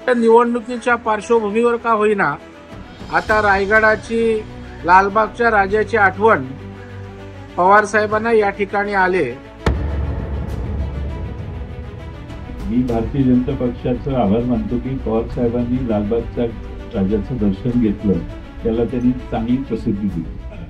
निवडणुकीच्या पार्श्वभूमीवर का होईना आता रायगडाची लालबागच्या राजाची आठवण पवार साहेबांना या ठिकाणी आले। मी भारतीय जनता पक्षाचा आभार मानतो की पवार साहेबांनी लालबागच्या राजाचं दर्शन घेतलं, त्याला त्यांनी चांगली प्रसिद्धी दिली।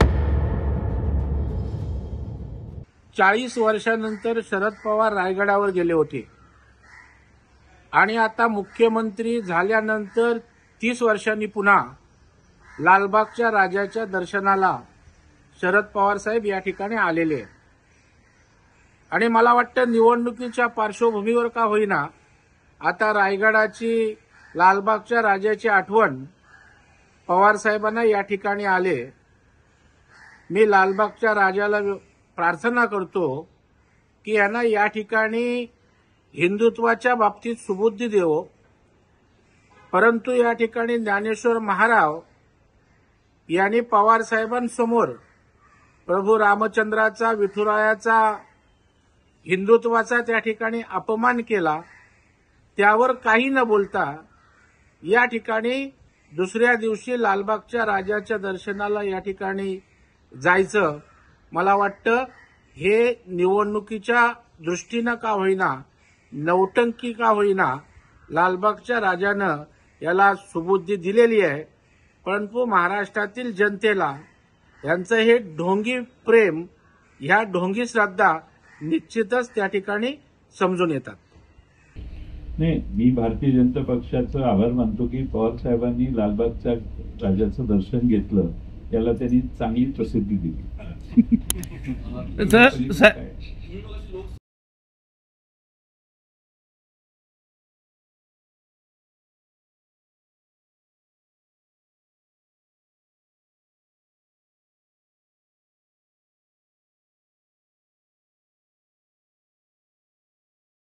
40 वर्षानंतर शरद पवार रायगडावर गेले होते आणि आता मुख्यमंत्री झाल्यानंतर 30 वर्षांनी पुन्हा लालबागच्या राजाच्या दर्शनाला शरद पवार साहेब या ठिकाणी आलेले आहेत। आणि मला वाटतं निवडणुकीच्या पार्श्वभूमीवर का होईना आता रायगडाची लालबागच्या राजाची आठवण पवार साहेबांना या ठिकाणी आले। मी लालबागच्या राजाला प्रार्थना करतो की यांना या ठिकाणी हिंदुत्वाच्या बाबतीत सुबुद्धी देवो, परंतु या ठिकाणी ज्ञानेश्वर महाराज यांनी पवार साहेबांसमोर प्रभू रामचंद्राचा, विठुरायाचा, हिंदुत्वाचा त्या ठिकाणी अपमान केला, त्यावर काही न बोलता या ठिकाणी दुसऱ्या दिवशी लालबागच्या राजाच्या दर्शनाला या ठिकाणी जायचं। मला वाटतं हे निवडणुकीच्या दृष्टीनं का होईना, नौटंकी का होईना, लालबागच्या राजानं याला सुबुद्धी दिलेली आहे, परंतु महाराष्ट्रातील जनतेला यांचं हे ढोंगी प्रेम, ह्या ढोंगी श्रद्धा निश्चितच त्या ठिकाणी समजून येतात। नाही, मी भारतीय जनता पक्षाचा आभार मानतो की पवार साहेबांनी लालबागच्या राजाचं दर्शन घेतलं, त्याला त्यांनी चांगली प्रसिद्धी दिली।